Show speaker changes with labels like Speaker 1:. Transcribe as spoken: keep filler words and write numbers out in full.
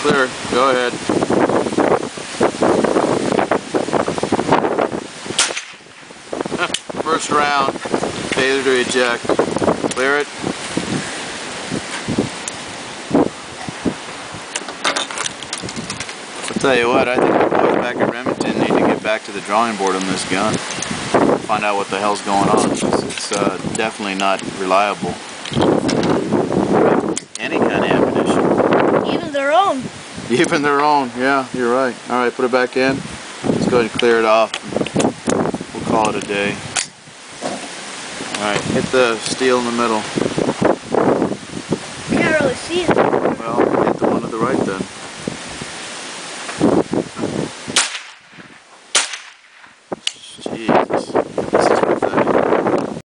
Speaker 1: clear. Go ahead. First round. Failure to eject. Clear it. I'll tell you what, I think the boys back at Remington need to get back to the drawing board on this gun. Find out what the hell's going on. It's, it's uh, definitely not reliable. Any kind of ammunition.
Speaker 2: Even their own.
Speaker 1: Even their own, yeah, you're right. Alright, put it back in. Let's go ahead and clear it off. We'll call it a day. Alright, hit the steel in the middle.
Speaker 2: I can't really see it.
Speaker 1: Well, hit the one to the right then.